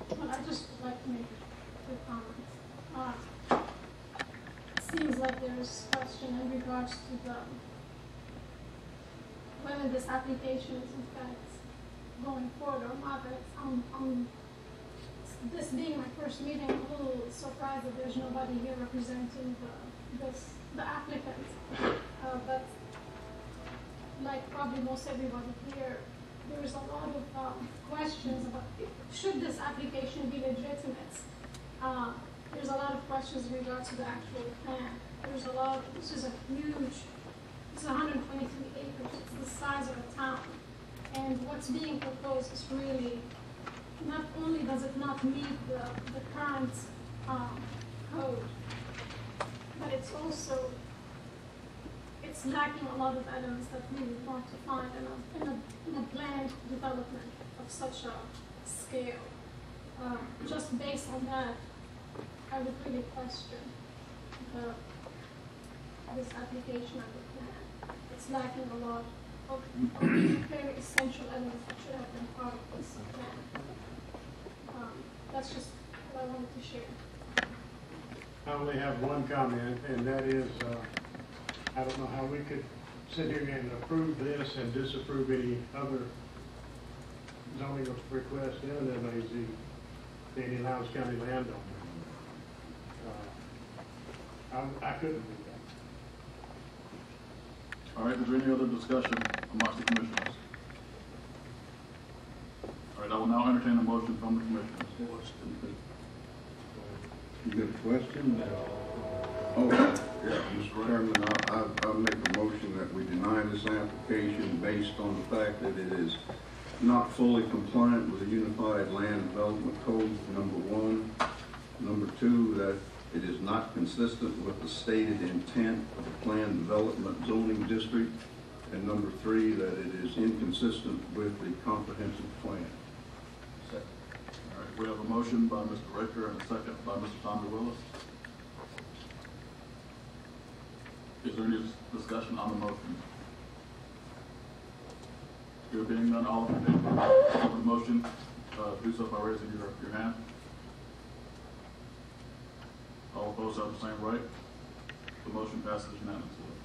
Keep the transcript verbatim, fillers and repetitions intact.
Well, I just would like to make a quick comment. Uh, it seems like there's question in regards to the whether this application is in fact going forward or not. Um, um, this being my first meeting, I'm a little surprised that there's nobody here representing the this the applicant. Uh, but like probably most everybody here, there's a lot of um, questions about should this application be legitimate. Uh, there's a lot of questions in regards to the actual plan. There's a lot. This is a huge. It's one hundred twenty-three acres. It's the size of a town, and what's being proposed is really not only does it not meet the the current um, code, but it's also it's lacking a lot of elements that we would want to find in a, in a, in a planned development of such a scale. Um, just based on that, I would really question the, this application of the plan. It's lacking a lot of, of very essential elements that should have been part of this plan. Um, that's just what I wanted to share. I only have one comment, and that is, uh, I don't know how we could sit here and approve this and disapprove any other zoning request in M A Z, the Indian Highlands County landowner. Uh, I, I couldn't do that. All right, is there any other discussion amongst the commissioners? All right, I will now entertain a motion from the commissioners. You got a question? Oh, yeah, Mister Chairman, I, I, I make a motion that we deny this application based on the fact that it is not fully compliant with the Unified Land Development Code, number one. Number two, that it is not consistent with the stated intent of the planned development zoning district. And number three, that it is inconsistent with the comprehensive plan. All right, we have a motion by Mister Ricker and a second by Mister Tommy Willis. Is there any discussion on the motion? There being none, all in favor of the motion, uh, do so by raising your, your hand. All opposed have the same right. The motion passes unanimously.